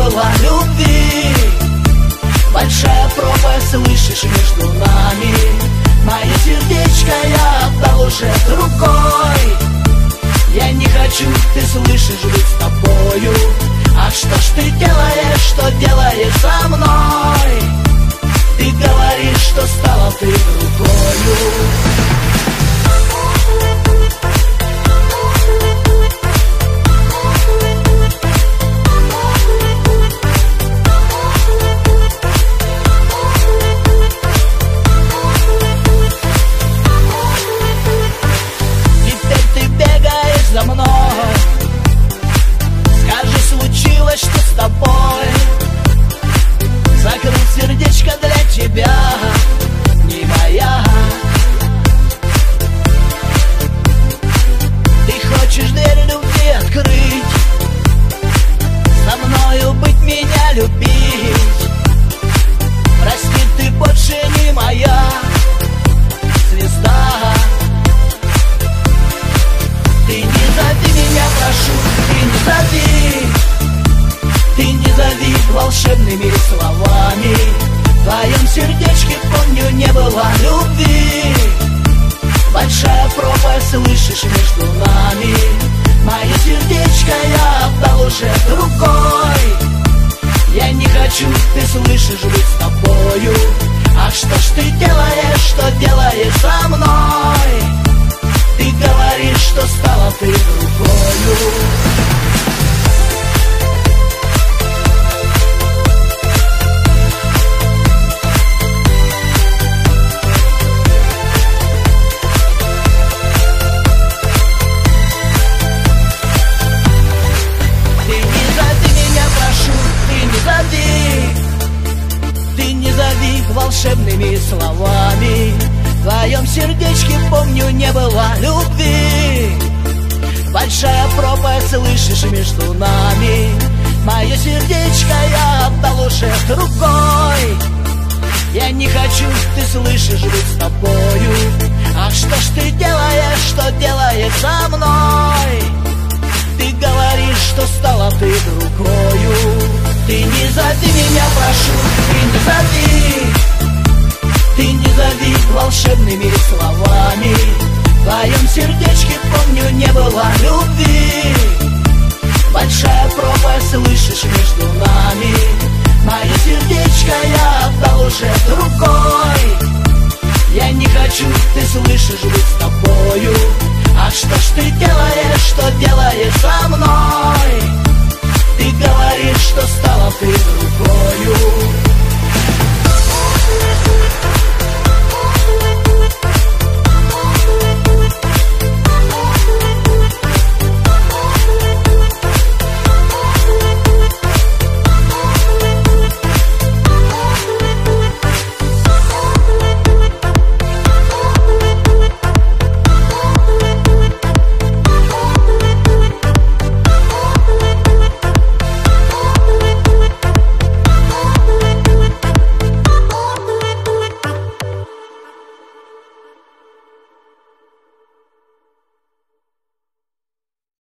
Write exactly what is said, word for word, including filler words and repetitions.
было любви. Большая пропасть, слышишь, между нами. Мое сердечко я отдал уже другой. Я не хочу, ты слышишь, быть с тобою. А что ж ты делаешь, что делаешь со мной? Ты говоришь, что стала ты другою. За мной. Скажи, случилось что с тобой? Закрыл сердечко для тебя, не моя. Ты хочешь дверь любви открыть, со мною быть, меня любить. Прости, ты больше не моя звезда. Ты не зови меня, прошу, ты не зови. Ты не зови волшебными словами. В твоем сердечке, помню, не было любви. Большая пропасть, слышишь, между нами. Мое сердечко я отдал уже другой. Я не хочу, ты слышишь, быть с тобою. А что ж ты делаешь, что делаешь со мной? Ты говоришь, что стала ты другою. Ты не зови меня, прошу, ты не зови. Ты не зови волшебными словами. В твоем сердечке, помню, не было любви. Большая пропасть, слышишь, между нами. Мое сердечко я отдал уже другой. Я не хочу, ты слышишь, быть с тобою. А что ж ты делаешь, что делаешь со мной? Ты говоришь, что стала ты другою. Ты не зови меня, прошу, ты не зови. Ты не зови волшебными словами. В твоем сердечке, помню, не было любви. Большая пропасть, слышишь, между